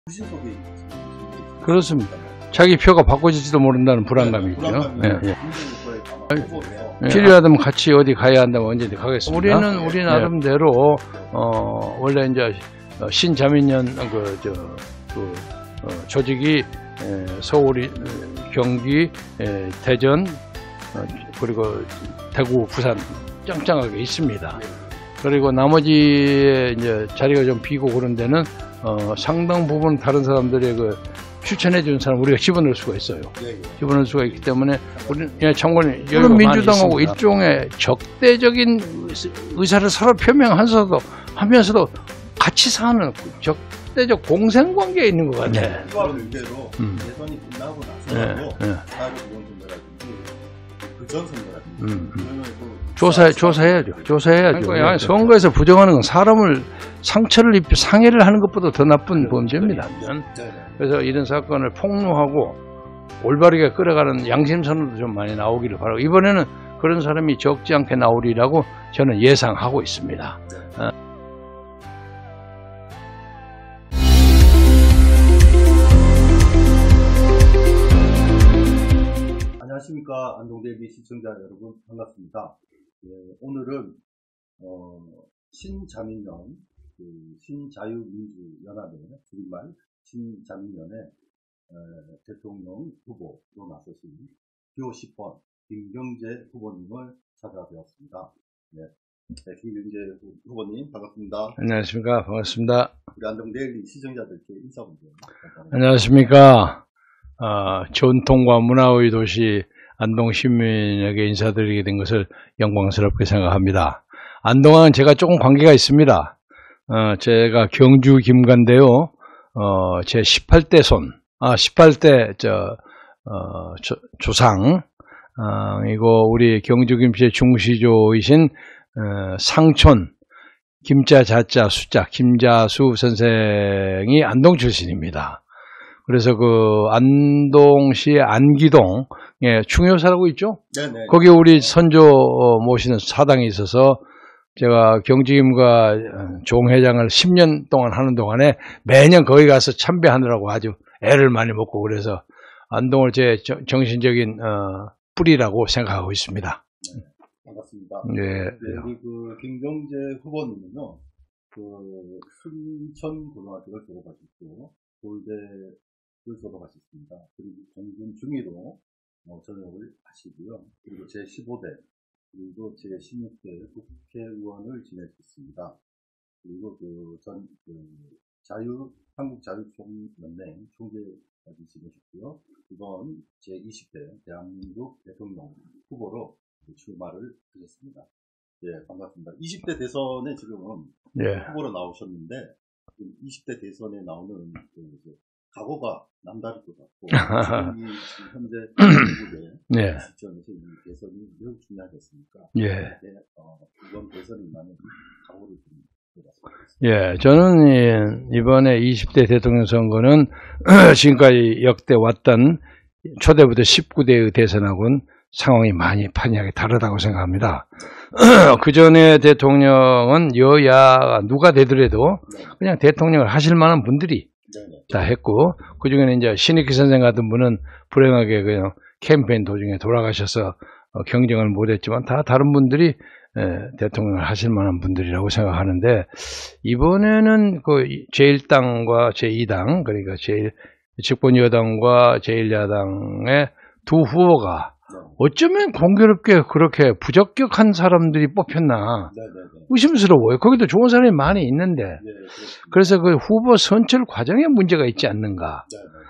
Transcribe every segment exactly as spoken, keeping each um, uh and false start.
그렇습니다. 자기 표가 바꿔질지도 모른다는 불안감이 있죠. 예, 예. 예. 필요하다면 같이 어디 가야 한다면 언제든 가겠습니다. 우리는 우리 나름대로 어, 원래 이제 신자민련 그 저 그 어, 조직이 에, 서울, 경기, 에, 대전 어, 그리고 대구, 부산 짱짱하게 있습니다. 그리고 나머지 이제 자리가 좀 비고 그런 데는 어, 상당 부분 다른 사람들의 그 추천해 준 사람 우리가 집어넣을 수가 있어요. 집어넣을 수가 있기 때문에 우리는 예, 참고는 여기 민주당하고 일종의 적대적인 의사를 서로 표명하면서도 하면서도 같이 사는 적대적 공생관계에 있는 것 같아요. 이와는 의대로 대선이 끝나고 나서라도 사회적 부정선거라든지 그전 선거라든지 조사, 조사해야죠. 조사해야죠. 그러니까 선거에서 부정하는 건 사람을 상처를 입혀 상해를 하는 것보다 더 나쁜 범죄입니다. 그래서 이런 사건을 폭로하고 올바르게 끌어가는 양심선언도 좀 많이 나오기를 바라고, 이번에는 그런 사람이 적지 않게 나오리라고 저는 예상하고 있습니다. 안녕하십니까. 안동대비 시청자 여러분, 반갑습니다. 예, 오늘은 어, 신자민련, 그 신자유민주연합의 줄임말 신자민련의 에, 대통령 후보로 나서신 표 십 번 김경재 후보님을 찾아뵈었습니다. 네, 네, 김경재 후보님 반갑습니다. 안녕하십니까. 반갑습니다. 우리 안동데일리 시청자들께 인사 먼저. 안녕하십니까. 어, 전통과 문화의 도시 안동 시민에게 인사드리게 된 것을 영광스럽게 생각합니다. 안동은 제가 조금 관계가 있습니다. 어, 제가 경주 김간데요. 어, 제 십팔 대 손, 아, 십팔 대, 저, 어, 조, 조상, 어, 이거 우리 경주 김씨의 중시조이신, 어, 상촌, 김자, 자자, 수자, 김자수 선생이 안동 출신입니다. 그래서 그 안동시의 안기동에 충효사라고 있죠? 네네. 거기 우리 선조 모시는 사당이 있어서 제가 경주김과 종회장을 십 년 동안 하는 동안에 매년 거기 가서 참배하느라고 아주 애를 많이 먹고, 그래서 안동을 제 정신적인 어, 뿌리라고 생각하고 있습니다. 네, 반갑습니다. 네. 네, 우리 그 김경재 후보님은요, 그 순천고등학교를 졸업하셨고 서울대를 졸업하셨습니다. 그리고 공군 중위로 어, 전역을 하시고요. 그리고 제십오 대 그리고 제십육 대 국회의원을 지내셨습니다. 그리고 그 전 그 자유 한국자유총연맹 총재까지 지내셨고요. 이번 제이십 대 대한민국 대통령 후보로 출마를 하셨습니다. 예, 반갑습니다. 이십 대 대선에 지금은 예. 후보로 나오셨는데, 이십 대 대선에 나오는 그 각오가 남다를 것 같고, 지금 이 현재 한국의 예. 시점에서 이 대선이 매우 중요하겠습니까? 예. 네, 어, 이번 대선이 많은 각오를 좀 예, 저는 이번에 이십 대 대통령 선거는 지금까지 역대 왔던 초대부터 십구 대의 대선하고는 상황이 많이 판이하게 다르다고 생각합니다. 그 전에 대통령은 여야 누가 되더라도 그냥 대통령을 하실 만한 분들이 다 했고, 그 중에는 이제 신익희 선생 같은 분은 불행하게 그냥 캠페인 도중에 돌아가셔서 경쟁을 못했지만 다 다른 분들이 대통령을 하실 만한 분들이라고 생각하는데, 이번에는 그 제일 당과 제이 당, 그러니까 제일 집권 여당과 제일 야당의 두 후보가 어쩌면 공교롭게 그렇게 부적격한 사람들이 뽑혔나 의심스러워요. 거기도 좋은 사람이 많이 있는데, 그래서 그 후보 선출 과정에 문제가 있지 않는가.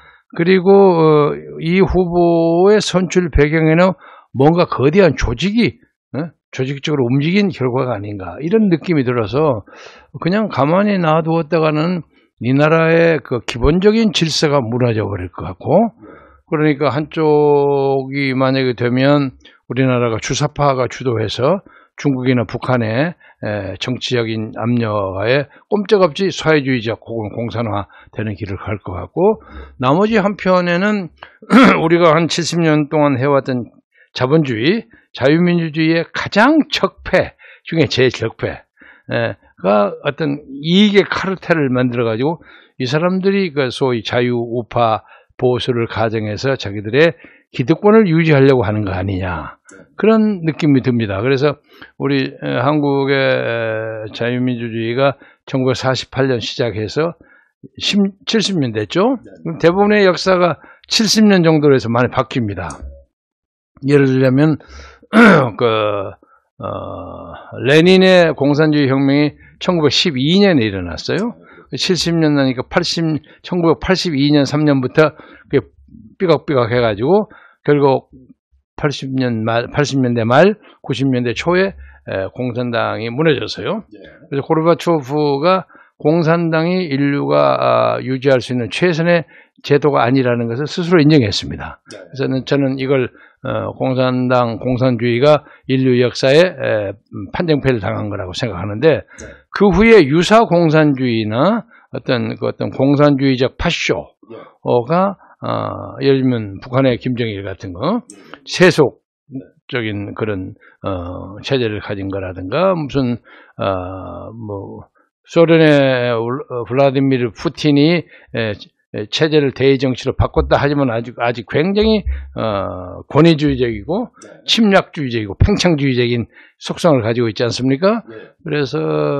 그리고 이 후보의 선출 배경에는 뭔가 거대한 조직이 조직적으로 움직인 결과가 아닌가, 이런 느낌이 들어서 그냥 가만히 놔두었다가는 이 나라의 그 기본적인 질서가 무너져 버릴 것 같고, 그러니까 한쪽이 만약에 되면 우리나라가 주사파가 주도해서 중국이나 북한의 정치적인 압력하에 꼼짝없이 사회주의적 혹은 공산화되는 길을 갈 것 같고, 나머지 한편에는 우리가 한 칠십 년 동안 해왔던 자본주의, 자유민주주의의 가장 적폐 중에 제일 적폐, 어떤 이익의 카르텔을 만들어가지고 이 사람들이 그 소위 자유 우파 보수를 가정해서 자기들의 기득권을 유지하려고 하는 거 아니냐. 그런 느낌이 듭니다. 그래서 우리 한국의 자유민주주의가 천구백사십팔 년 시작해서 칠십 년 됐죠? 대부분의 역사가 칠십 년 정도로 해서 많이 바뀝니다. 예를 들자면, 그, 어, 레닌의 공산주의 혁명이 천구백십이 년에 일어났어요. 칠십 년 나니까 팔십, 천구백팔십이 년 삼 년부터 삐걱삐걱 해가지고 결국 팔십 년 말, 팔십 년대 말, 구십 년대 초에 공산당이 무너졌어요. 그래서 고르바초프가 공산당이 인류가 유지할 수 있는 최선의 제도가 아니라는 것을 스스로 인정했습니다. 그래서 저는 이걸 공산당, 공산주의가 인류 역사에 판정패를 당한 거라고 생각하는데 그 후에 유사 공산주의나 어떤 그 어떤 공산주의적 파쇼가 어, 예를 들면 북한의 김정일 같은 거 세속적인 그런 어, 체제를 가진 거라든가 무슨 어, 뭐 소련의 블라디미르 푸틴이 에, 체제를 대의 정치로 바꿨다 하지만 아직 아직 굉장히 어, 권위주의적이고 침략주의적이고 팽창주의적인 속성을 가지고 있지 않습니까? 그래서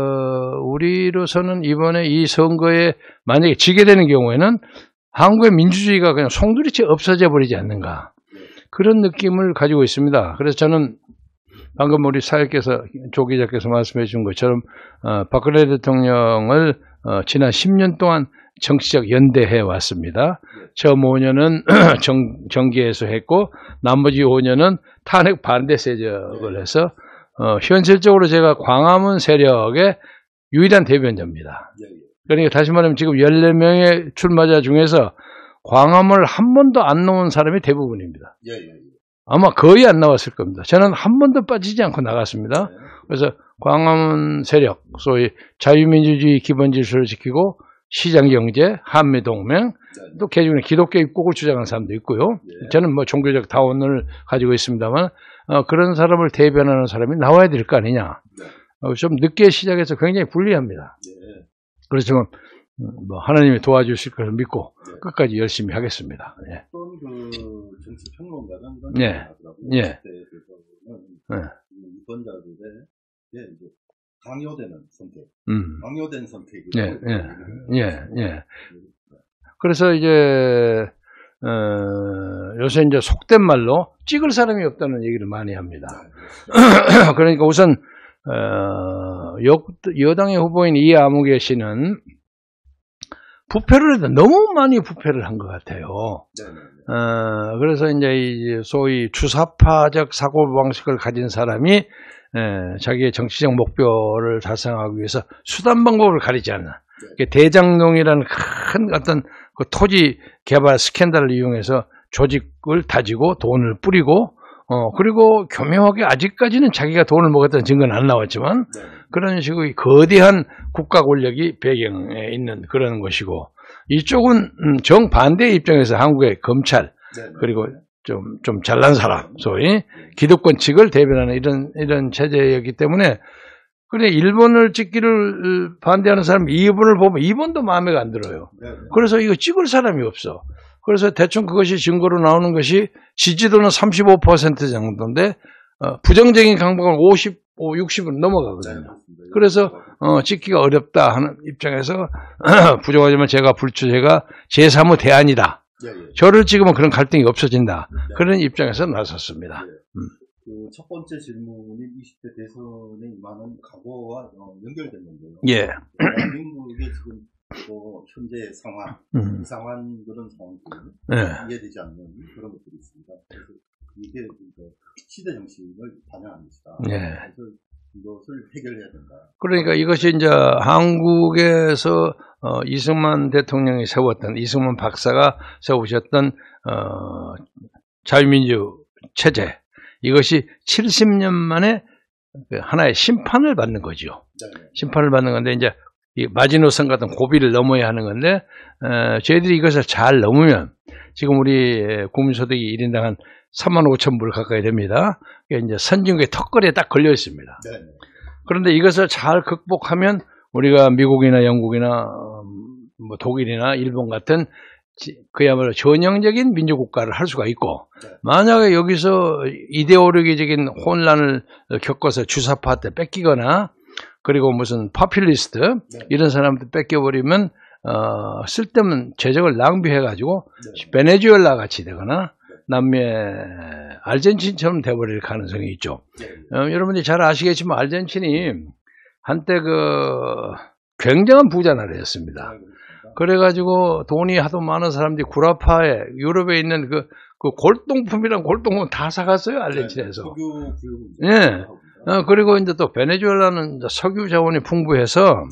우리로서는 이번에 이 선거에 만약에 지게 되는 경우에는 한국의 민주주의가 그냥 송두리째 없어져 버리지 않는가 그런 느낌을 가지고 있습니다. 그래서 저는 방금 우리 사회께서 조 기자께서 말씀해 준 것처럼 어, 박근혜 대통령을 어, 지난 십 년 동안 정치적 연대해 왔습니다. 처음 오 년은 정, 정계에서 했고 나머지 오 년은 탄핵 반대 세력을 해서 어, 현실적으로 제가 광화문 세력의 유일한 대변자입니다. 그러니까 다시 말하면 지금 열네 명의 출마자 중에서 광화문을 한 번도 안 나온 사람이 대부분입니다. 아마 거의 안 나왔을 겁니다. 저는 한 번도 빠지지 않고 나갔습니다. 그래서 광화문 세력, 소위 자유민주주의 기본 질서를 지키고 시장경제, 한미동맹, 또 개중에 기독교 입국을 주장하는 사람도 있고요. 저는 뭐 종교적 다원을 가지고 있습니다만 어, 그런 사람을 대변하는 사람이 나와야 될 거 아니냐. 어, 좀 늦게 시작해서 굉장히 불리합니다. 그렇지만 뭐 하나님이 도와주실 것을 믿고 끝까지 열심히 하겠습니다. 예. 어떤 그 정치 평론가는 예. 예. 예. 유권자들의 예, 이제 강요되는 선택, 음. 강요된 선택이 예, 예, 예, 예. 그래서 이제 어, 요새 이제 속된 말로 찍을 사람이 없다는 얘기를 많이 합니다. 그러니까 우선 어, 여, 여당의 후보인 이아무개 씨는 부패를 해도 너무 많이 부패를 한 것 같아요. 어, 그래서 이제 이 소위 주사파적 사고방식을 가진 사람이 에, 자기의 정치적 목표를 달성하기 위해서 수단 방법을 가리지 않는 대장동이라는 큰 어떤 그 토지 개발 스캔들을 이용해서 조직을 다지고 돈을 뿌리고 어, 그리고 교묘하게 아직까지는 자기가 돈을 먹었다는 증거는 안 나왔지만 그런 식의 거대한 국가 권력이 배경에 있는 그런 것이고 이쪽은 정반대의 입장에서 한국의 검찰 그리고 좀, 좀 잘난 사람, 소위 기득권 측을 대변하는 이런, 이런 체제였기 때문에 그래, 일 번을 찍기를 반대하는 사람 이 번을 보면 이 번도 마음에 안 들어요. 그래서 이거 찍을 사람이 없어. 그래서 대충 그것이 증거로 나오는 것이 지지도는 삼십오 퍼센트 정도인데 어, 부정적인 강박은 오십오, 육십은 넘어가거든요. 그래서 어, 찍기가 어렵다 하는 입장에서 부정하지만 제가 불출제가 제삼 호 대안이다. 저를 찍으면 그런 갈등이 없어진다. 그런 입장에서 나섰습니다. 음. 그 첫 번째 질문이 이십 대 대선에 임하는 각오와 어, 연결됐는데요. 예. 대한민국의 지금 뭐 현재 상황, 음. 이상한 그런 상황들이 예. 이해되지 않는 그런 것들이 있습니다. 그래서 이게 시대 정신을 반영하는 것이다. 예. 그래서 이것을 해결해야 된다. 그러니까 이것이 이제 한국에서 어, 이승만 대통령이 세웠던, 이승만 박사가 세우셨던 어, 자유민주 체제, 이것이 칠십 년 만에 하나의 심판을 받는 거죠. 네. 심판을 받는 건데 이제 이 마지노선 같은 고비를 넘어야 하는 건데 어, 저희들이 이것을 잘 넘으면 지금 우리 국민소득이 일 인당 한 삼만 오천 불 가까이 됩니다. 이게 이제 선진국의 턱걸이에 딱 걸려 있습니다. 네. 그런데 이것을 잘 극복하면 우리가 미국이나 영국이나 뭐 독일이나 일본 같은 그야말로 전형적인 민주국가를 할 수가 있고, 만약에 여기서 이데올로기적인 혼란을 겪어서 주사파 때 뺏기거나, 그리고 무슨 파퓰리스트 이런 사람들 뺏겨버리면 어, 쓸데없는 재정을 낭비해가지고 베네수엘라 같이 되거나 남미 아르헨틴처럼 돼버릴 가능성이 있죠. 어, 여러분들이 잘 아시겠지만 아르헨틴이 한때 그 굉장한 부자 나라였습니다. 그래가지고 돈이 하도 많은 사람들이 구라파에 유럽에 있는 그, 그 골동품이랑 골동품 다 사갔어요, 아르헨틴에서. 예. 어, 그리고 이제 또 베네수엘라는 이제 석유 자원이 풍부해서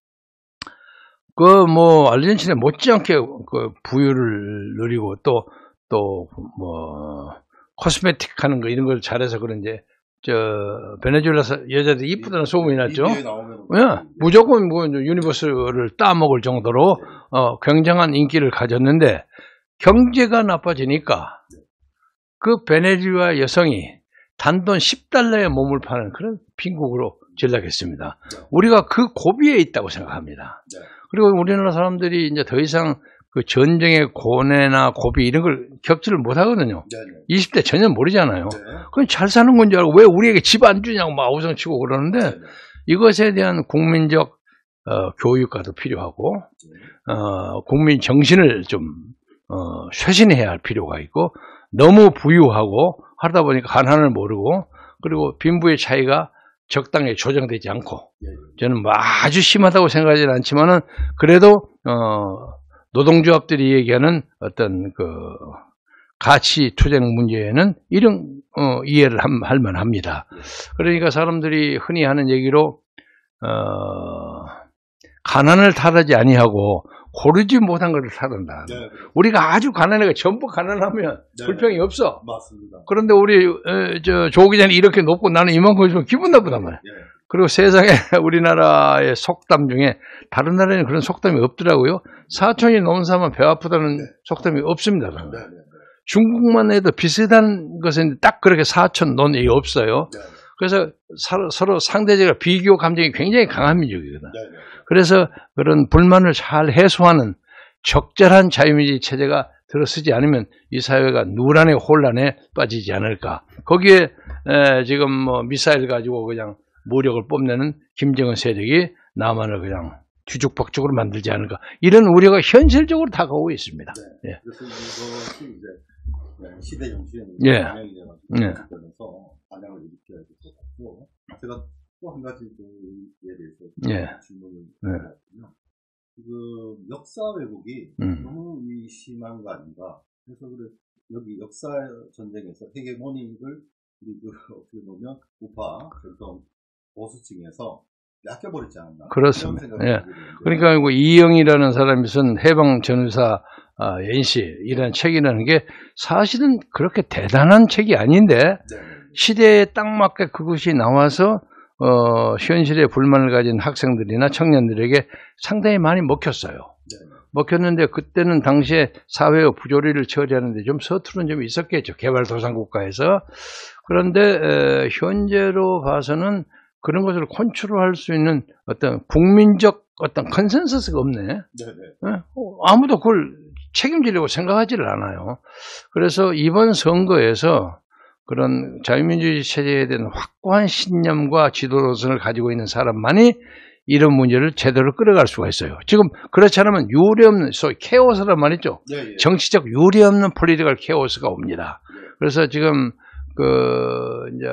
그 뭐 아르헨틴에 못지않게 그 부유를 누리고 또 또 뭐 코스메틱 하는 거 이런 걸 잘해서 그런지 저 베네수엘라 여자들이 이쁘다는 소문이 났죠. 예, 무조건 뭐 유니버스를 따먹을 정도로 어, 굉장한 인기를 가졌는데 경제가 나빠지니까 그 베네수엘라 여성이 단돈 십 달러에 몸을 파는 그런 빈국으로 전락했습니다. 우리가 그 고비에 있다고 생각합니다. 그리고 우리나라 사람들이 이제 더 이상 그 전쟁의 고뇌나 고비 이런 걸 겪지를 못하거든요. 이십 대 전혀 모르잖아요. 그건 잘 사는 건 줄 알고 왜 우리에게 집 안 주냐고 막 아우성치고 그러는데 이것에 대한 국민적 어, 교육과도 필요하고 어, 국민 정신을 좀 어, 쇄신해야 할 필요가 있고 너무 부유하고 하다 보니까 가난을 모르고 그리고 빈부의 차이가 적당히 조정되지 않고 저는 뭐 아주 심하다고 생각하지는 않지만은 그래도 어, 노동조합들이 얘기하는 어떤 그 가치 투쟁 문제에는 이런 어, 이해를 할 만합니다. 그러니까 사람들이 흔히 하는 얘기로 어, 가난을 탓하지 아니하고 고르지 못한 것을 탓한다. 네. 우리가 아주 가난해가 전부 가난하면 네. 불평이 없어. 맞습니다. 그런데 우리 에, 저 조기 전에 이렇게 높고 나는 이만큼 있으면 기분 나쁘단 말이야. 네. 그리고 세상에 우리나라의 속담 중에 다른 나라에는 그런 속담이 없더라고요. 사촌이 넘은 사람은 배 아프다는 네. 속담이 없습니다. 네. 네. 중국만 해도 비슷한 것은 딱 그렇게 사촌 논이 없어요. 네. 그래서 서로, 서로 상대적으로 비교 감정이 굉장히 강한 민족이거든. 네. 그래서 그런 불만을 잘 해소하는 적절한 자유민주주의 체제가 들어서지 않으면 이 사회가 누란의 혼란에 빠지지 않을까. 거기에 에, 지금 뭐 미사일 가지고 그냥 무력을 뽐내는 김정은 세력이 남한을 그냥 뒤죽박죽으로 만들지 않을까. 이런 우려가 현실적으로 다가오고 있습니다. 네. 예. 그래서 이것이 이제 시대 정신의 예. 반영이라서 예. 반영을 일으켜야 될 것 같고, 제가 또 한 가지 그에 대해서 예. 질문을 드렸거든요. 예. 지금 역사 왜곡이 음. 너무 심한 거 아닌가. 그래서 그래 여기 역사 전쟁에서 헤게모닉을 그리고 어떻게 보면 우파 전통 보수층에서 낚여버리지 않나. 그렇습니다. 예. 그러니까 이영이라는 사람이 쓴 해방 전후사 아, 연시 이라는 책이라는 게 사실은 그렇게 대단한 책이 아닌데 네. 시대에 딱 맞게 그것이 나와서 어, 현실에 불만을 가진 학생들이나 청년들에게 상당히 많이 먹혔어요. 네. 먹혔는데 그때는 당시에 사회의 부조리를 처리하는데 좀 서투른 점이 있었겠죠. 개발도상국가에서. 그런데 에, 현재로 봐서는 그런 것을 컨트롤할 수 있는 어떤 국민적 어떤 컨센서스가 없네. 네? 아무도 그걸 책임지려고 생각하지를 않아요. 그래서 이번 선거에서 그런 자유민주주의 체제에 대한 확고한 신념과 지도 노선을 가지고 있는 사람만이 이런 문제를 제대로 끌어갈 수가 있어요. 지금 그렇지 않으면 유례 없는 소위 케오스란 말이죠. 네, 네. 정치적 유례 없는 폴리티컬 케오스가 옵니다. 네. 그래서 지금 그 이제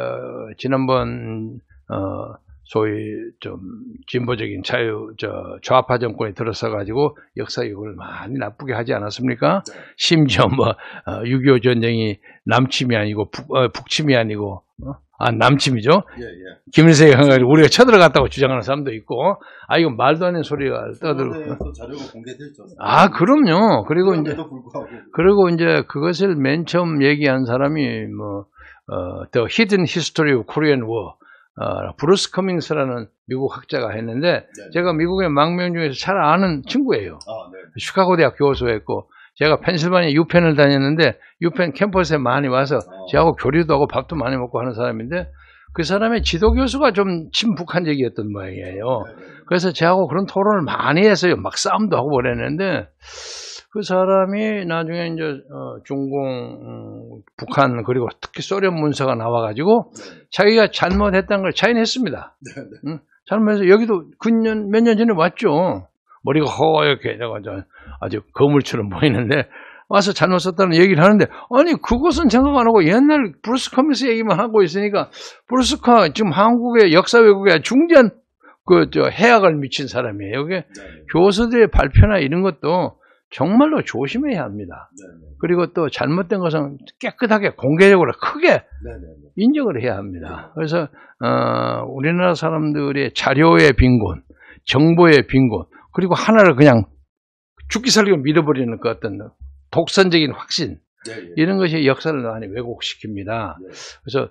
지난번 어 소위 좀 진보적인 자유 저 좌파 정권이 들어서 가지고 역사 욕을 많이 나쁘게 하지 않았습니까? 네. 심지어 뭐 육이오 전쟁이 남침이 아니고 북, 어, 북침이 아니고 어? 아 남침이죠. 예, 예. 김일성이 한 가지 우리가 쳐들어갔다고 주장하는 사람도 있고, 아 이거 말도 안 되는 소리가 떠들고. 자료가 공개됐죠. 아 그럼요. 그리고 이제 불구하고. 그리고 이제 그것을 맨 처음 얘기한 사람이 뭐 어, The Hidden History of Korean War. 어, 브루스 커밍스라는 미국 학자가 했는데, 네. 제가 미국의 망명 중에서 잘 아는 친구예요. 아, 네. 시카고 대학 교수였고, 제가 펜실바니아 유펜을 다녔는데, 유펜 캠퍼스에 많이 와서, 아. 저하고 교류도 하고 밥도 많이 먹고 하는 사람인데, 그 사람의 지도 교수가 좀 친북한적이었던 모양이에요. 네. 그래서 저하고 그런 토론을 많이 했어요. 막 싸움도 하고 그랬는데 그 사람이 나중에 이제 어, 중공, 음, 북한 그리고 특히 소련 문서가 나와가지고 네. 자기가 잘못했다는 걸 자인했습니다. 네, 네. 응? 잘못해서 여기도 근년 몇 년 전에 왔죠. 머리가 허옇게 아주 거물처럼 보이는데 와서 잘못 썼다는 얘기를 하는데 아니 그것은 생각 안 하고 옛날 브루스 커밍스 얘기만 하고 있으니까 브루스카 지금 한국의 역사 왜곡에 중대한 그 저 해악을 미친 사람이에요. 이게 네, 교수들의 발표나 이런 것도 정말로 조심해야 합니다. 네, 네. 그리고 또 잘못된 것은 깨끗하게 공개적으로 크게 네, 네, 네. 인정을 해야 합니다. 그래서 어, 우리나라 사람들의 자료의 빈곤, 정보의 빈곤, 그리고 하나를 그냥 죽기 살기로 믿어버리는 그 어떤 독선적인 확신, 네, 네. 이런 것이 역사를 많이 왜곡시킵니다. 네. 그래서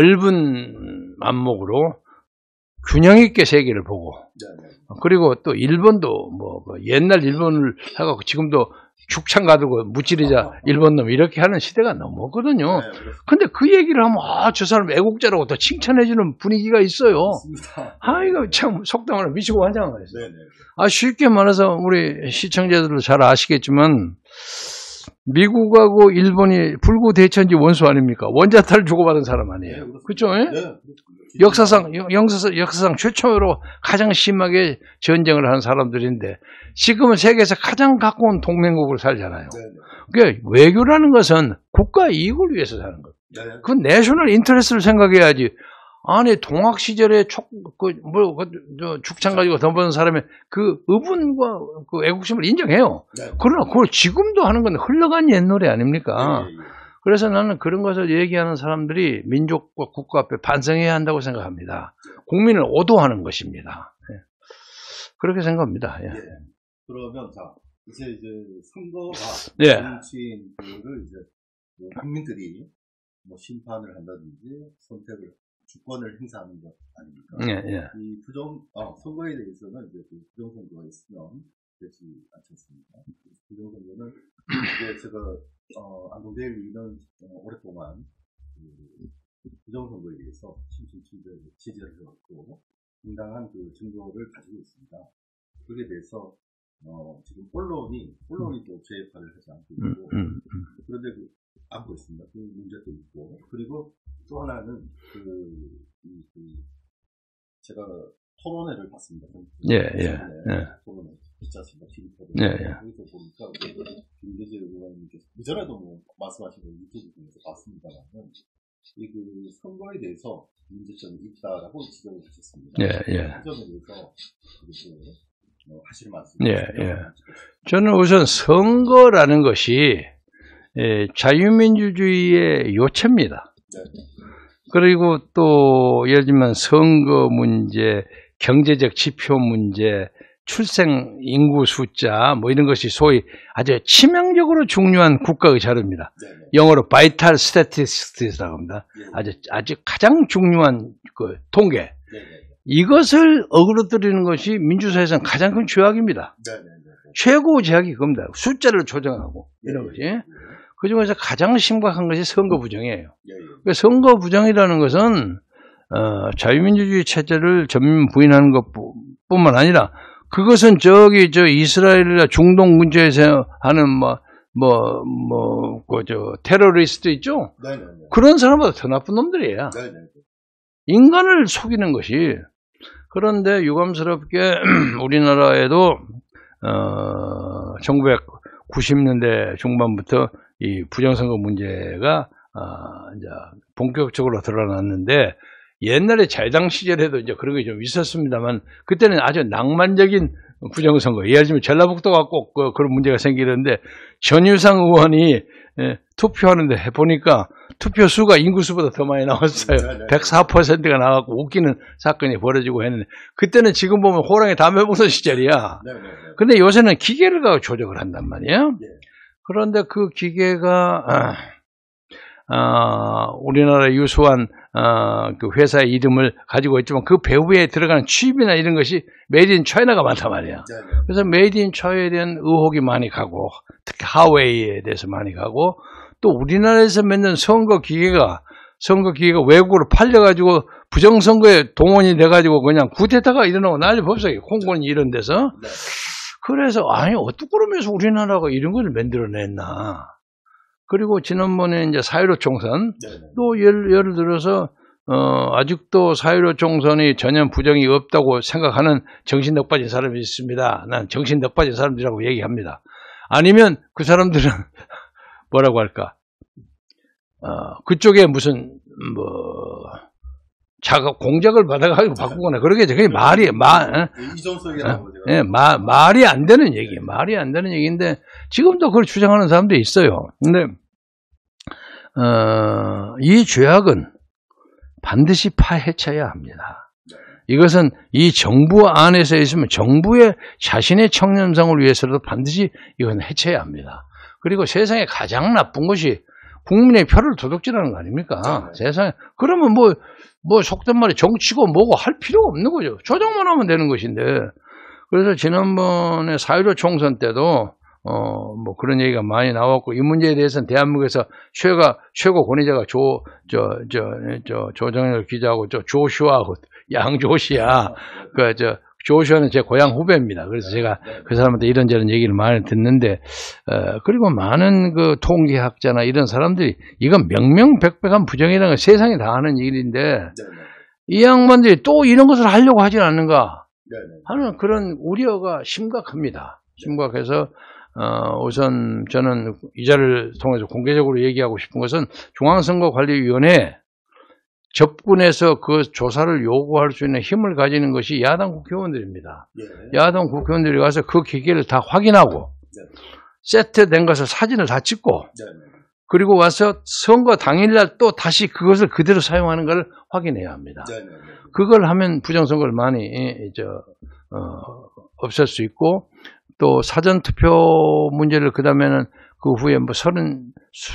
넓은 안목으로 균형 있게 세계를 보고, 네, 네. 그리고 또 일본도 뭐 옛날 일본을 하고 지금도 죽창 가두고 무찌르자 일본 놈 이렇게 하는 시대가 넘었거든요. 네, 근데 그 얘기를 하면 아, 저 사람 애국자라고 또 칭찬해주는 분위기가 있어요. 맞습니다. 아, 이거 참 속담을 미치고 환장하겠어요. 네, 네. 아, 쉽게 말해서 우리 시청자들도 잘 아시겠지만 미국하고 일본이 불구대천지 원수 아닙니까? 원자탄을 주고받은 사람 아니에요. 네, 그렇죠? 네, 그렇습니다. 역사상, 역사상, 역사상 최초로 가장 심하게 전쟁을 하는 사람들인데 지금은 세계에서 가장 가까운 동맹국으로 살잖아요. 네, 네. 그러니까 외교라는 것은 국가 이익을 위해서 사는 거예요. 네, 그 내셔널 인터레스를 생각해야지. 아니 동학 시절에 촉, 그, 뭐, 그, 저, 죽창 가지고 덤벼는 사람의 그 의분과 그 애국심을 인정해요. 네. 그러나 그걸 지금도 하는 건 흘러간 옛 노래 아닙니까? 네, 네, 네. 그래서 나는 그런 것을 얘기하는 사람들이 민족과 국가 앞에 반성해야 한다고 생각합니다. 국민을 오도하는 것입니다. 예. 그렇게 생각합니다. 예. 예. 그러면 자 이제 이제 선거가 예. 정치인들을 이제 뭐 국민들이 뭐 심판을 한다든지 선택을 주권을 행사하는 것 아닙니까? 예, 예. 이 부정 아, 선거에 대해서는 이제 그 부정 선거가 있으면 되지 않겠습니까? 부정 선거는 이제 제가 어, 안동대 의원은 어, 오랫동안 그 부정 선거에 대해서 심심치를 지지를 해왔고 상당한 그 증거를 가지고 있습니다. 그에 대해서 어, 지금 언론이 언론이 또 제 역할을 하지 않고 있고 음, 음, 음. 그런데 그, 안고 있습니다. 그 문제도 있고 그리고 또 하나는 그, 이, 그 제가 토론회를 봤습니다. 예, 예, 예. 토론회 있지 않습니까? 티비 토론회. 예, 예. 거기서 보니까 김대재 의원님께서 그 전에도 뭐 말씀하신 거 유튜브 통해서 봤습니다만 이 그 선거에 대해서 문제점이 있다라고 지적을 하셨습니다. 예, 예. 그 점에 대해서 그리고 어, 하실 말씀. 예, 예. 저는 우선 선거라는 것이 예, 자유민주주의의 요체입니다. 네. 그리고 또 예를 들면 선거 문제, 경제적 지표 문제, 출생 인구 숫자 뭐 이런 것이 소위 아주 치명적으로 중요한 국가의 자료입니다. 네. 영어로 vital statistics라고 합니다. 네. 아주 아주 가장 중요한 그 통계. 네. 이것을 어그러뜨리는 것이 민주사회에서는 가장 큰 죄악입니다. 네. 네. 네. 최고 죄악이 그겁니다. 숫자를 조정하고 이런 것이. 네. 그 중에서 가장 심각한 것이 선거 부정이에요. 네. 그러니까 선거 부정이라는 것은 어, 자유민주주의 체제를 전면 부인하는 것뿐만 아니라 그것은 저기 저 이스라엘이나 중동 문제에서 하는 뭐 뭐 뭐 그 저 테러리스트 있죠? 네. 네. 그런 사람보다 더 나쁜 놈들이에요. 네. 네. 인간을 속이는 것이. 그런데 유감스럽게 우리나라에도 어, 천구백구십 년대 중반부터 이 부정선거 문제가 어, 이제 본격적으로 드러났는데 옛날에 자유당 시절에도 이제 그런 게 좀 있었습니다만 그때는 아주 낭만적인 부정선거. 예를 들면 전라북도가 꼭 그, 그런 문제가 생기는데 전유상 의원이 예, 투표하는데 해보니까 투표 수가 인구수보다 더 많이 나왔어요. 백사 퍼센트가 나왔고 웃기는 사건이 벌어지고 했는데 그때는 지금 보면 호랑이 담배 부는 시절이야. 근데 요새는 기계를 가지고 조작을 한단 말이에요. 그런데 그 기계가 아, 아, 우리나라 유수한 아, 그 회사의 이름을 가지고 있지만 그 배후에 들어가는 칩이나 이런 것이 메이드 인 차이나가 많단 말이야. 그래서 메이드 인 차이나에 대한 의혹이 많이 가고 특히 하웨이에 대해서 많이 가고 또 우리나라에서 만든 선거 기계가 선거 기계가 외국으로 팔려가지고 부정선거에 동원이 돼가지고 그냥 구테타가 일어나고 난리 법석이 콩고니 이런 데서. 네. 그래서 아니 어떻게 그러면서 우리나라가 이런 걸 만들어냈나. 그리고 지난번에 이제 사일오 총선 네. 또 예를, 예를 들어서 어, 아직도 사일오 총선이 전혀 부정이 없다고 생각하는 정신 넉 빠진 사람이 있습니다. 난 정신 넉 빠진 사람들이라고 얘기합니다. 아니면 그 사람들은 뭐라고 할까? 어, 그쪽에 무슨 뭐 자가 공작을 받아가지고 바꾸거나 그러겠죠. 그게 말이 말 이전성이라고 예, 마, 말이 안 되는 얘기, 말이 안 되는 얘기인데 지금도 그걸 주장하는 사람도 있어요. 근데 어, 이 죄악은 반드시 파헤쳐야 합니다. 이것은 이 정부 안에서 있으면 정부의 자신의 청렴성을 위해서라도 반드시 이건 해쳐야 합니다. 그리고 세상에 가장 나쁜 것이 국민의 표를 도둑질하는 거 아닙니까? 네. 세상에. 그러면 뭐, 뭐 속된 말이 정치고 뭐고 할 필요가 없는 거죠. 조정만 하면 되는 것인데. 그래서 지난번에 사일오 총선 때도 어, 뭐 그런 얘기가 많이 나왔고, 이 문제에 대해서는 대한민국에서 최가, 최고 권위자가 조, 저, 저, 저, 조정열 기자하고, 저, 조슈아하고, 양조시야. 그, 저, 조슈아는 제 고향 후배입니다. 그래서 제가 그 사람한테 이런저런 얘기를 많이 듣는데, 어, 그리고 많은 그 통계학자나 이런 사람들이, 이건 명명백백한 부정이라는 건 세상에 다 하는 일인데, 이 양반들이 또 이런 것을 하려고 하진 않는가 하는 그런 우려가 심각합니다. 심각해서, 어, 우선 저는 이 자리를 통해서 공개적으로 얘기하고 싶은 것은 중앙선거관리위원회 접근해서 그 조사를 요구할 수 있는 힘을 가지는 것이 야당 국회의원들입니다. 예. 야당 국회의원들이 가서 그 기계를 다 확인하고 네. 세트된 것을 사진을 다 찍고 네. 그리고 와서 선거 당일날 또 다시 그것을 그대로 사용하는 걸 확인해야 합니다. 네. 그걸 하면 부정선거를 많이 저, 어, 없앨 수 있고 또 사전투표 문제를 그 다음에는 그 후에 뭐 서른,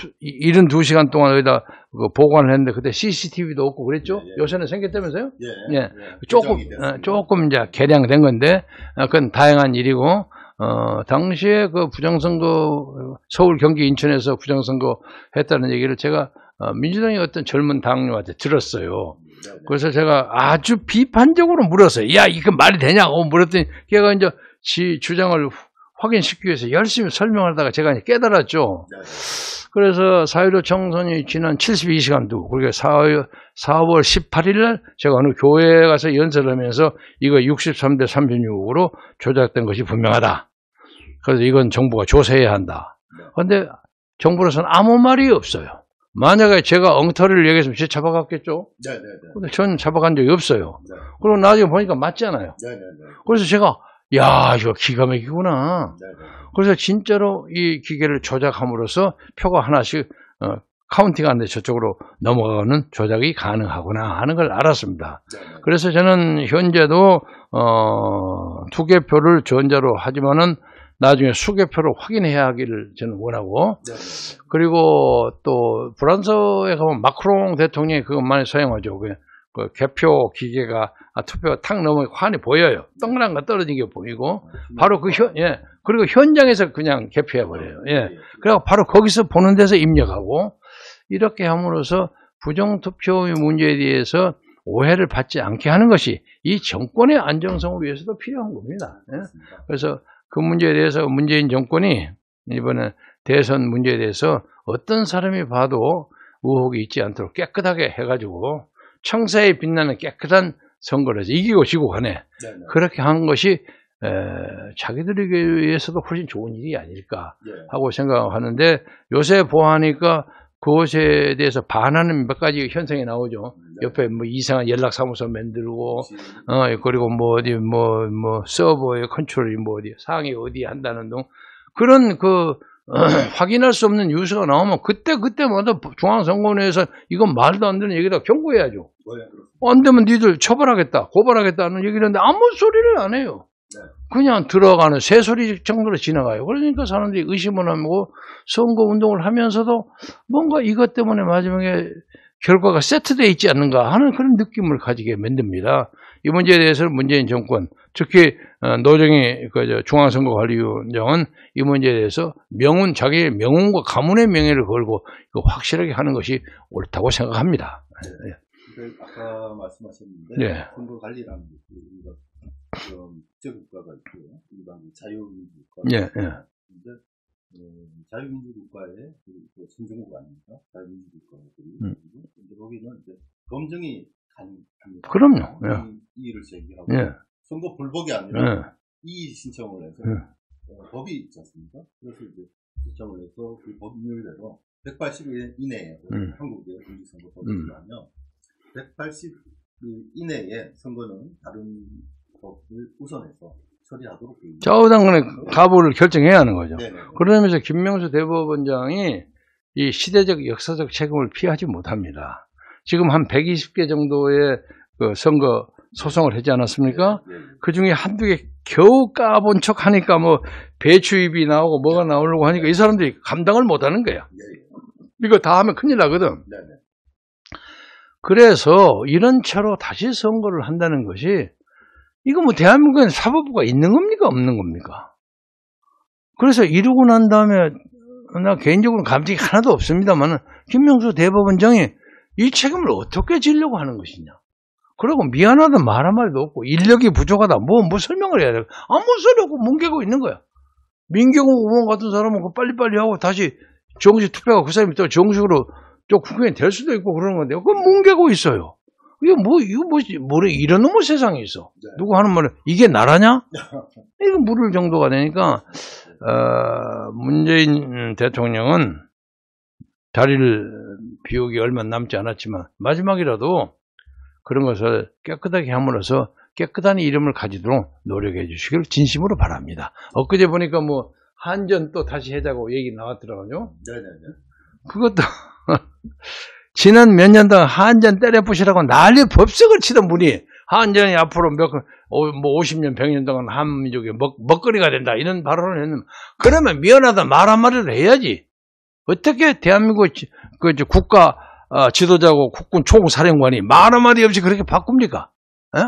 칠십이 시간 동안 여기다 보관을 했는데 그때 씨씨티비도 없고 그랬죠? 예, 예. 요새는 생겼다면서요? 예. 예. 예. 조금, 어, 조금 이제 개량된 건데, 어, 그건 다양한 일이고, 어, 당시에 그 부정선거, 서울, 경기, 인천에서 부정선거 했다는 얘기를 제가 어, 민주당의 어떤 젊은 당뇨한테 들었어요. 그래서 제가 아주 비판적으로 물었어요. 야, 이거 말이 되냐고 물었더니 걔가 이제 지 주장을 확인시키기 위해서 열심히 설명하다가 제가 깨달았죠. 그래서 사일오 총선이 지난 칠십이 시간도, 그리고 사월 십팔일 날 제가 어느 교회에 가서 연설을 하면서 이거 육십삼 대 삼십육으로 조작된 것이 분명하다. 그래서 이건 정부가 조사해야 한다. 그런데 정부로서는 아무 말이 없어요. 만약에 제가 엉터리를 얘기했으면 진짜 잡아갔겠죠? 네네네. 근데 전 잡아간 적이 없어요. 네. 그리고 나중에 보니까 맞잖아요. 네네네. 그래서 제가 야, 이거 기가 막히구나. 네네. 그래서 진짜로 이 기계를 조작함으로써 표가 하나씩 어, 카운팅하는데 저쪽으로 넘어가는 조작이 가능하구나 하는 걸 알았습니다. 네네. 그래서 저는 현재도 어, 투개표를 전자로 하지만은 나중에 수개표로 확인해야 하기를 저는 원하고 네네. 그리고 또 프랑스에 가면 마크롱 대통령이 그것 많이 사용하죠. 그, 그 개표 기계가 아, 투표가 탁 넘어 환히 보여요. 동그란 거 떨어진 게 보이고 바로 그 현, 예. 그리고 현장에서 그냥 개표해 버려요. 예. 그래서 바로 거기서 보는 데서 입력하고 이렇게 함으로써 부정투표의 문제에 대해서 오해를 받지 않게 하는 것이 이 정권의 안정성을 위해서도 필요한 겁니다. 예. 그래서 그 문제에 대해서 문재인 정권이 이번에 대선 문제에 대해서 어떤 사람이 봐도 의혹이 있지 않도록 깨끗하게 해가지고 청사에 빛나는 깨끗한 선거를 해서 이기고 지고 가네. 네네. 그렇게 한 것이 에, 자기들에게 위해서도 훨씬 좋은 일이 아닐까 하고 생각하는데 요새 보아하니까 그것에 대해서 반하는 몇 가지 현상이 나오죠. 네. 옆에 뭐 이상한 연락사무소 만들고, 어, 그리고 뭐 어디 뭐, 뭐 서버의 컨트롤이 뭐 어디, 상이 어디 한다는 등 그런 그, 어, 확인할 수 없는 뉴스가 나오면 그때 그때마다 중앙선거원회에서 이건 말도 안 되는 얘기다 경고해야죠. 안 되면 니들 처벌하겠다, 고발하겠다는 얘기를 하는데 아무 소리를 안 해요. 네. 그냥 들어가는 새소리 정도로 지나가요. 그러니까 사람들이 의심을 하고 선거운동을 하면서도 뭔가 이것 때문에 마지막에 결과가 세트되어 있지 않는가 하는 그런 느낌을 가지게 만듭니다. 이 문제에 대해서는 문재인 정권, 특히 어, 노정희 그 중앙선거관리위원장은 이 문제에 대해서 명운, 자기의 명운과 가문의 명예를 걸고 확실하게 하는 것이 옳다고 생각합니다. 네. 네. 아까 말씀하셨는데 네. 선거관리라는 게 우리가 그런 국제국가가 있고요. 일반 자유민주국가. 예, 예. 근데 음, 자유민주국가의 그 선진국 아닙니까? 자유민주국가들이. 음. 근데 거기는 이제 검증이 가능합니다. 그럼요. 예. 이의를 제기하고 예. 선거 불복이 아니라 예. 이의 신청을 해서 예. 어, 법이 있지 않습니까? 그래서 이제 신청을 해서 그 법률대로 백팔십 일 이내에 음. 한국의 공직선거법을 음. 하면 백팔십 일 이내에 선거는 다른 법을 우선해서 처리하도록 되어 있습니다. 좌우당 간의 가부를 결정해야 하는 거죠. 네네. 그러면서 김명수 대법원장이 이 시대적 역사적 책임을 피하지 못합니다. 지금 한 백이십 개 정도의 그 선거 소송을 하지 않았습니까? 네, 네. 그 중에 한두 개 겨우 까본 척 하니까 뭐 배추입이 나오고 뭐가 나오려고 하니까 이 사람들이 감당을 못 하는 거야. 네, 이거 다 하면 큰일 나거든. 네, 네. 그래서 이런 채로 다시 선거를 한다는 것이 이거 뭐 대한민국에는 사법부가 있는 겁니까? 없는 겁니까? 그래서 이루고 난 다음에 나 개인적으로 감정이 하나도 없습니다만 김명수 대법원장이 이 책임을 어떻게 지려고 하는 것이냐. 그리고 미안하다 말 한마디도 없고 인력이 부족하다 뭐, 뭐 설명을 해야 돼. 아무 소리 없고 뭉개고 있는 거야. 민경호 의원 같은 사람은 빨리빨리 하고 다시 정식 투표가 그 사람이 또 정식으로 또 국회의원이 될 수도 있고 그러는 건데 그건 뭉개고 있어요. 이거 뭐, 이거 뭐지, 뭐래, 이런 놈의 세상이 있어. 네. 누구 하는 말은, 이게 나라냐? 이거 물을 정도가 되니까, 어, 문재인 대통령은 자리를 비우기 얼마 남지 않았지만, 마지막이라도 그런 것을 깨끗하게 함으로써 깨끗한 이름을 가지도록 노력해 주시길 진심으로 바랍니다. 엊그제 보니까 뭐, 한전 또 다시 하자고 얘기 나왔더라고요. 네네네. 그것도, 지난 몇 년 동안 한전 때려 부시라고 난리 법석을 치던 분이 한전이 앞으로 몇, 뭐 오십 년, 백 년 동안 한민족의 먹, 먹거리가 된다. 이런 발언을 했는데, 그러면 미안하다 말 한마디를 해야지. 어떻게 대한민국 그 국가 어, 지도자고 국군 총사령관이 말 한마디 없이 그렇게 바꿉니까? 에?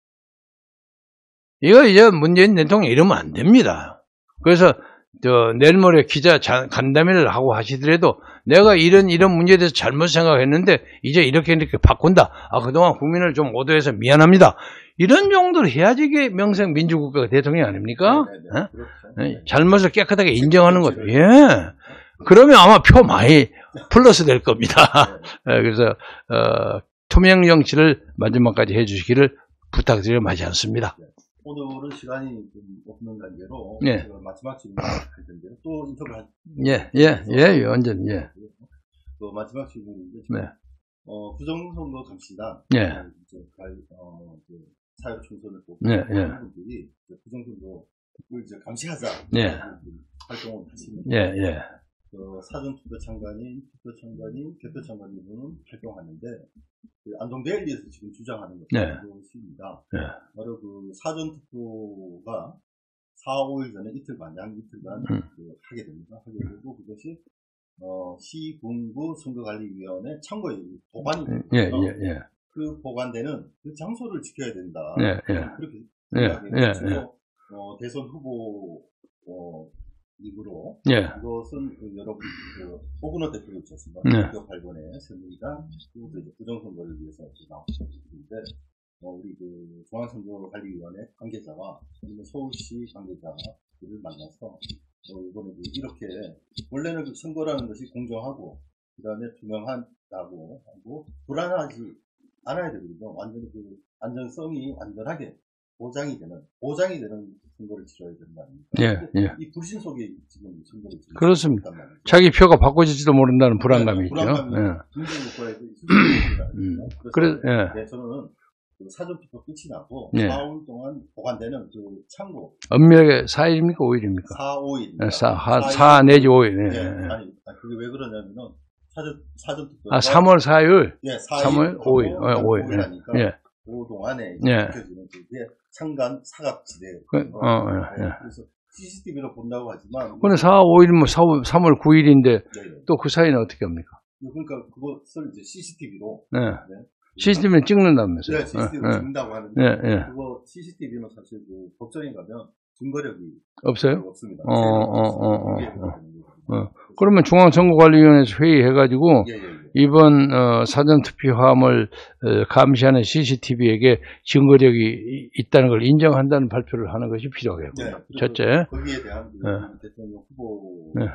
이거 이제 문재인 대통령 이러면 안 됩니다. 그래서 저 내일 모레 기자 간담회를 하고 하시더라도 내가 이런 이런 문제에 대해서 잘못 생각했는데 이제 이렇게 이렇게 바꾼다. 아 그동안 국민을 좀 오도해서 미안합니다. 이런 정도로 해야지 이게 명성 민주국가 대통령 아닙니까? 네네네. 어? 그렇죠. 잘못을 깨끗하게 인정하는 거죠. 예. 그러면 아마 표 많이 플러스 될 겁니다. 그래서 어, 투명 정치를 마지막까지 해주시기를 부탁드려 마지 않습니다. 오늘은 시간이 좀 없는 관계로 예. 마지막 질문 할 텐데요. 또 인터뷰 할 예, 예, 예, 완전 예. 또 마지막 질문인데 네. 어, 부정선거 감시단 예. 이제 어, 이제 사회 총선을 보고 예, 예. 하는 분들이 부정선거를 이제 감시하자 예. 활동을 하시는 예, 예. 어, 사전 투표 참관인, 투표 참관인, 개표 참관인은 활동하는데 그 안동데일리에서 지금 주장하는 네. 것입니다. 네. 바로 그 사전 투표가 사, 오 일 전에 이틀간, 양 이틀간 음. 그 하게 됩니다. 하게 되고 그것이 어, 시군구 선거관리위원회 참고에 보관이 됩니다. 예, 예, 예. 그 보관되는 그 장소를 지켜야 된다. 예, 예. 그렇게 예, 생각해요. 예, 예. 어, 대선 후보 어, 이후로 예. 이것은 그 여러분 그 오근호 대표가 있었습니다. 네. 대표 팔 번의 새누리당 그리고 이제 부정선거를 위해서 나오셨는데 어, 우리 그 중앙선거관리위원회 관계자와 아니면 서울시 관계자들을 만나서 어, 이번에 그 이렇게 원래는 그 선거라는 것이 공정하고 그다음에 투명하다고 하고 불안하지 않아야 되거든요. 완전히 그 안전성이 완전하게 보장이 되는 보장이 되는 선거를 치러야 된다. 예, 예. 이 불신 속에 지금 선거를 치르고 그렇습니다. 있단 말이죠. 자기 표가 바꿔질지도 모른다는 불안감이 네, 있죠. 불안감이 예. 민주국가에도 있을 수 있습니다. 음. 그래서 그래, 예. 네, 저는 그 사전투표 끝이 나고 예. 사 일 동안 보관되는 그 참고 엄밀하게 사 일입니까? 오 일입니까? 사, 오 일 예, 사, 하, 사 내지 오 일. 예. 네, 예. 아니, 아니 그게 왜 그러냐면은 사전 사전투표 아, 삼월 사 일. 예, 삼월 오 일. 어, 오 일. 오 일 하니까 예. 그 동안에 예. 지켜지는 그게 상간 사각지대. 그, 어, 예, 예. 그래서 씨씨티비로 본다고 하지만 근데 사, 오 일, 뭐, 삼월 구 일인데 네, 네. 또 그 사이는 어떻게 합니까? 그러니까 그것을 이제 씨씨티비로 네. 네. 씨씨티비는 찍는다면서요? 네, 씨씨티비를 예, 찍는다고 하는데 예, 예. 그거 씨씨티비는 사실 그 법정에 가면 증거력이 없어요? 없습니다. 어, 어, 어, 어, 어, 어. 그러면 중앙선거관리위원회에서 회의해가지고 예, 예, 예. 이번 어, 사전투표함을 어, 감시하는 씨씨티비에게 증거력이 이- 있다는 걸 인정한다는 발표를 하는 것이 필요하겠고요. 네, 그리고 첫째. 거기에 대한 그 네. 대통령 후보 네.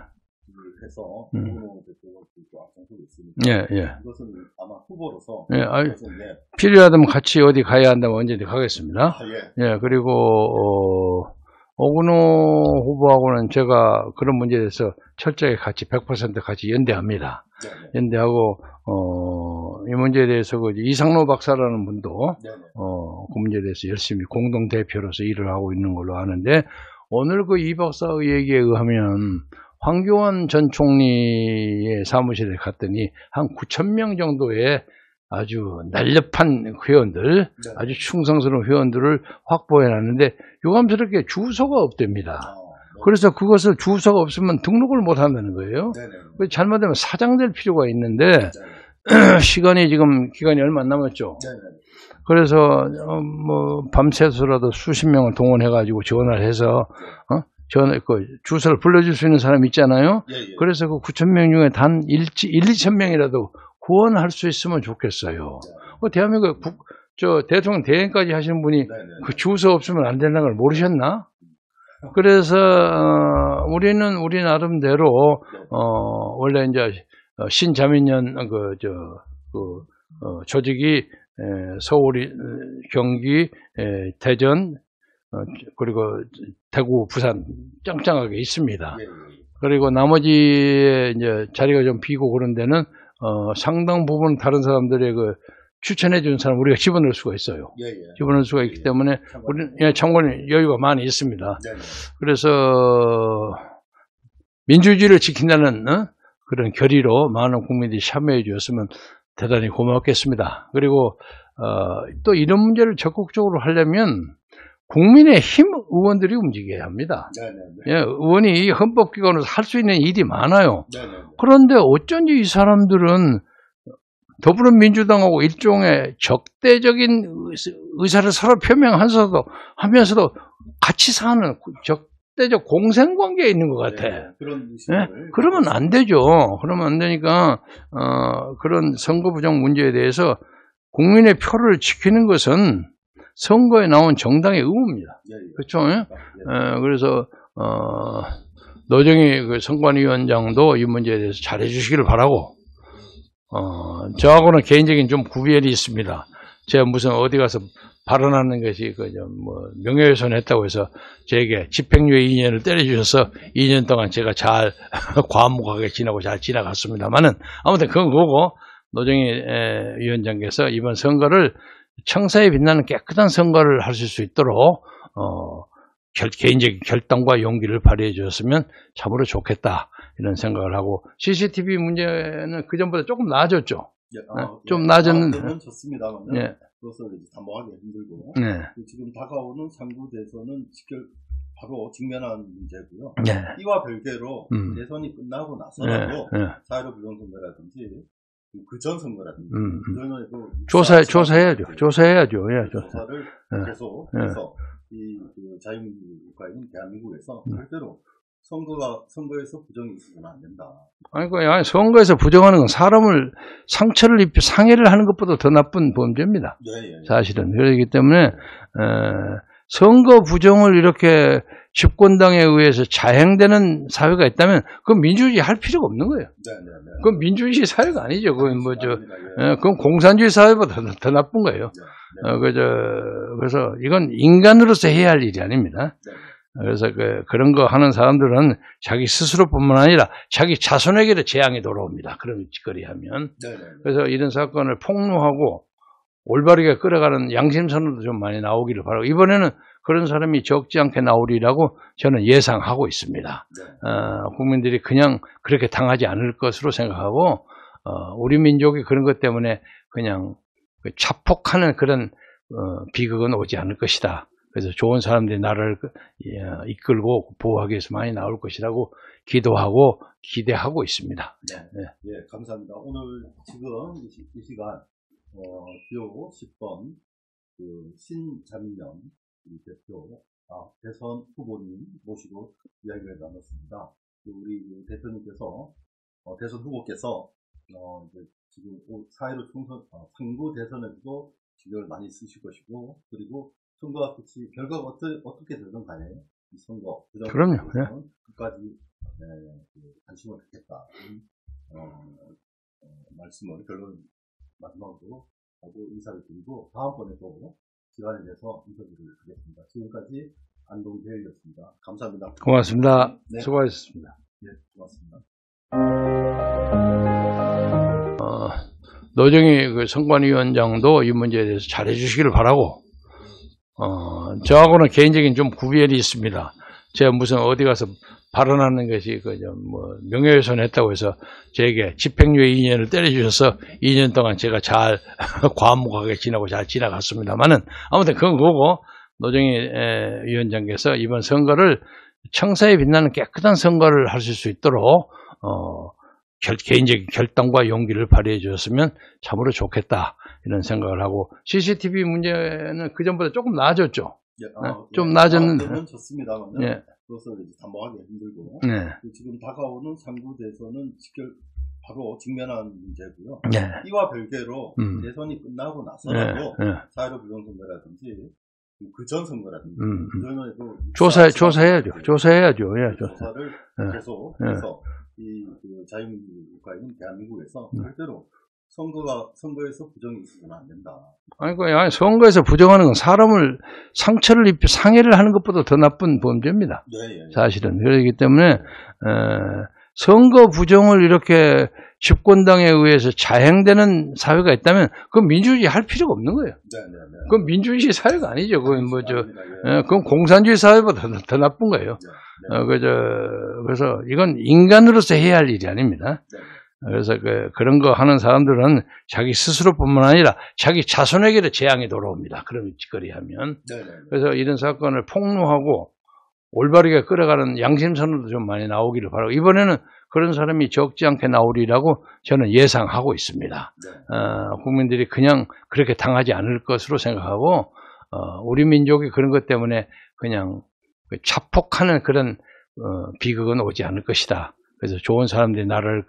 해서 음. 후보 대표가 앞장서고 있으니까 예, 예. 이것은 아마 후보로서 예, 아이, 이것은 예, 필요하다면 같이 어디 가야 한다면 언제든지 가겠습니다. 아, 예, 예, 그리고, 어, 오근호 후보하고는 제가 그런 문제에 대해서 철저히 같이 백 퍼센트 같이 연대합니다. 네, 네, 연대하고, 어, 이 문제에 대해서 그 이상로 박사라는 분도, 네, 네. 어, 그 문제에 대해서 열심히 공동대표로서 일을 하고 있는 걸로 아는데, 오늘 그 이 박사의 얘기에 의하면, 황교안 전 총리의 사무실에 갔더니 한 구천 명 정도의 아주 날렵한 회원들, 네. 아주 충성스러운 회원들을 확보해 놨는데 유감스럽게 주소가 없답니다. 아, 네. 그래서 그것을 주소가 없으면 등록을 못 한다는 거예요. 네, 네, 그래서 잘못하면 사장될 필요가 있는데 네, 네. 시간이 지금 기간이 얼마 안 남았죠. 네, 네. 그래서 어, 뭐 밤새서라도 수십 명을 동원해 가지고 전화를 해서 어? 전화 그 주소를 불러줄 수 있는 사람 있잖아요. 예, 예. 그래서 그 구천 명 중에 단 일, 이천 명이라도 구원할 수 있으면 좋겠어요. 그 대한민국 국, 저 대통령 대행까지 하시는 분이 네, 네. 그 주소 없으면 안 된다는 걸 모르셨나? 그래서 어, 우리는 우리 나름대로 어, 원래 이제 신자민련 그 저 그 어, 조직이 에, 서울, 경기, 에, 대전 어, 그리고 대구, 부산 짱짱하게 있습니다. 예, 예. 그리고 나머지 이제 자리가 좀 비고 그런 데는 어, 상당 부분 다른 사람들의 그 추천해 준 사람 우리가 집어넣을 수가 있어요. 예, 예. 집어넣을 수가 있기 때문에 우리는 예, 참고는 여유가 많이 있습니다. 네, 네. 그래서 민주주의를 지킨다는 어? 그런 결의로 많은 국민들이 참여해 주었으면 대단히 고맙겠습니다. 그리고 어, 또 이런 문제를 적극적으로 하려면 국민의힘 의원들이 움직여야 합니다. 네, 네, 네. 예, 의원이 헌법기관으로서 할 수 있는 일이 많아요. 네, 네, 네. 그런데 어쩐지 이 사람들은 더불어민주당하고 일종의 적대적인 의- 의사를 서로 표명하면서도 하면서도 같이 사는 적대적 공생관계에 있는 것 같아. 네, 그런 예? 의식을 그러면 안 되죠. 그러면 안 되니까 어, 그런 선거 부정 문제에 대해서 국민의 표를 지키는 것은 선거에 나온 정당의 의무입니다. 예, 예. 그렇죠? 예? 아, 예. 어, 그래서 어, 노정희 그 선관위원장도 이 문제에 대해서 잘해 주시기를 바라고 어, 저하고는 개인적인 좀 구별이 있습니다. 제가 무슨 어디 가서 발언하는 것이 그뭐 명예훼손 했다고 해서 제게 집행유예 이 년을 때려주셔서 이 년 동안 제가 잘 과묵하게 지나고 잘 지나갔습니다만은 아무튼 그건 그거고 노정희 에, 위원장께서 이번 선거를 청사에 빛나는 깨끗한 선거를 하실 수 있도록 어, 결, 개인적인 결단과 용기를 발휘해 주셨으면 참으로 좋겠다 이런 생각을 하고 씨씨티비 문제는 그 전보다 조금 나아졌죠. 예, 아, 좀 예. 나아졌는데. 아, 그건 좋습니다만 예. 그것을 이제 담보하기 힘들고 네. 지금 다가오는 상부 대선은 직결 바로 직면한 문제고요. 네. 이와 별개로 음. 대선이 끝나고 네. 나서라도 네. 사회로 부정선거라든지 그 전 선거라든지 음, 음. 그전에도 조사 조사해야죠. 조사해야죠. 예, 조사. 조사를 네. 계속 네. 해서 이 그 자유민주 국가인 대한민국에서 네. 절대로 선거가 선거에서 부정이 있어서는 안 된다. 아니, 그, 아니, 선거에서 부정하는 건 사람을 상처를 입혀 상해를 하는 것보다 더 나쁜 범죄입니다. 예, 예, 예. 사실은. 그렇기 때문에, 어, 선거 부정을 이렇게 집권당에 의해서 자행되는 사회가 있다면, 그건 민주주의 할 필요가 없는 거예요. 네, 네, 네. 그건 민주주의 사회가 아니죠. 그건 뭐, 저, 아닙니다. 예. 예, 그건 공산주의 사회보다 더, 더 나쁜 거예요. 네, 네, 어, 그저, 그래서 이건 인간으로서 해야 할 일이 아닙니다. 네. 그래서 그, 그런 거 하는 사람들은 자기 스스로뿐만 아니라 자기 자손에게도 재앙이 돌아옵니다. 그런 짓거리 하면. 네, 네, 네. 그래서 이런 사건을 폭로하고 올바르게 끌어가는 양심선언도 좀 많이 나오기를 바라고 이번에는 그런 사람이 적지 않게 나오리라고 저는 예상하고 있습니다. 네. 어, 국민들이 그냥 그렇게 당하지 않을 것으로 생각하고 어, 우리 민족이 그런 것 때문에 그냥 그 자폭하는 그런 어, 비극은 오지 않을 것이다. 그래서 좋은 사람들이 나라를 예, 이끌고 보호하기 위해서 많이 나올 것이라고 기도하고 기대하고 있습니다. 네. 네. 예, 감사합니다. 오늘 지금 이, 시, 이 시간 어, 기호 십 번 그 신장면 우리 대표 아, 대선 후보님 모시고 이야기를 나눴습니다. 우리 대표님께서 어, 대선 후보께서 어, 이제 지금 사 일오 총선 어, 상부 대선에도 신경을 많이 쓰실 것이고, 그리고 선거와 끝이 결과가 어떠, 어떻게 되든 간에 이 선거 그럼요. 네. 끝까지 네, 그 관심을 갖겠다 어, 어, 말씀을 결론 마지막으로 하고 인사를 드리고 다음번에 또 시간을 내서 인터뷰를 하겠습니다. 지금까지 안동대일이었습니다. 감사합니다. 고맙습니다. 네. 수고하셨습니다. 네, 고맙습니다. 어, 노정희 그 선관위원장도 이 문제에 대해서 잘해주시기를 바라고, 어, 저하고는 개인적인 좀 구별이 있습니다. 제가 무슨 어디 가서 발언하는 것이 그뭐 명예훼손했다고 해서 제게 집행유예 이 년을 때려주셔서 이 년 동안 제가 잘 과묵하게 지나고 잘 지나갔습니다만은 아무튼 그건 그거고, 노정희 위원장께서 이번 선거를 청사에 빛나는 깨끗한 선거를 하실 수 있도록 어, 결, 개인적인 결단과 용기를 발휘해 주셨으면 참으로 좋겠다 이런 생각을 하고, 씨씨티비 문제는 그 전보다 조금 나아졌죠. 예, 아, 네, 좀 예, 나아졌는데. 아, 좋습니다만, 예. 그것을 이제 담보하기 힘들고, 네. 지금 다가오는 상부 대선은 직결 바로 직면한 문제고요. 네. 이와 별개로 음. 대선이 끝나고 나서라도 네. 네. 사 일오 부정선거라든지 그 전 선거라든지 음. 그전에도 조사 조사해야죠. 조사해야죠. 예. 조사를 네. 계속 네. 해서 이 그 자유민주 국가인 대한민국에서 절대로 선거가 선거에서 부정이 있어서는 안 된다. 아니, 그 아니, 선거에서 부정하는 건 사람을 상처를 입혀 상해를 하는 것보다 더 나쁜 범죄입니다. 네, 예, 예. 사실은 그렇기 때문에 어, 선거 부정을 이렇게 집권당에 의해서 자행되는 사회가 있다면 그건 민주주의 할 필요가 없는 거예요. 네, 네, 네. 그건 민주주의 사회가 아니죠. 그건 뭐 저, 예. 어, 그건 공산주의 사회보다 더, 더 나쁜 거예요. 네, 네. 어, 그저 그래서 이건 인간으로서 해야 할 일이 아닙니다. 네. 그래서 그, 그런 거 하는 사람들은 자기 스스로뿐만 아니라 자기 자손에게도 재앙이 돌아옵니다. 그런 짓거리 하면. 네, 네, 네. 그래서 이런 사건을 폭로하고 올바르게 끌어가는 양심선언도 좀 많이 나오기를 바라고, 이번에는 그런 사람이 적지 않게 나오리라고 저는 예상하고 있습니다. 네. 어, 국민들이 그냥 그렇게 당하지 않을 것으로 생각하고, 어, 우리 민족이 그런 것 때문에 그냥 자폭하는 그런 어, 비극은 오지 않을 것이다. 그래서 좋은 사람들이 나라를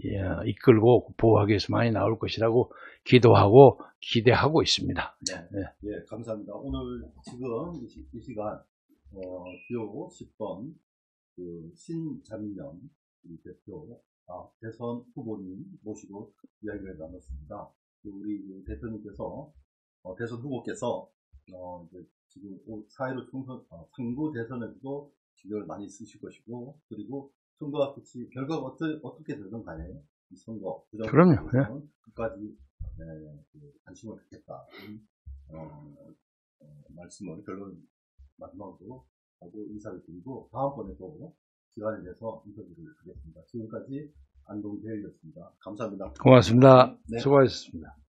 이끌고 보호하기 위해서 많이 나올 것이라고 기도하고 기대하고 있습니다. 네, 네. 예, 감사합니다. 오늘 지금 이, 시, 이 시간 어, 기호 십 번 그 신장면 우리 대표 아, 대선 후보님 모시고 이야기를 나눴습니다. 우리 대표님께서 어, 대선 후보께서 어, 이제 지금 사 일오 총선 어, 상부 대선에도 신경을 많이 쓰실 것이고, 그리고 선거와 끝이 결과가 어떠, 어떻게 되든 간에 이 선거 그럼요. 네. 끝까지 네, 그 관심을 갖겠다 어, 어, 말씀을 결론 마지막으로 하고 인사를 드리고 다음번에 또 시간을 내서 인터뷰를 하겠습니다. 지금까지 안동대일이었습니다. 감사합니다. 고맙습니다. 네. 수고하셨습니다.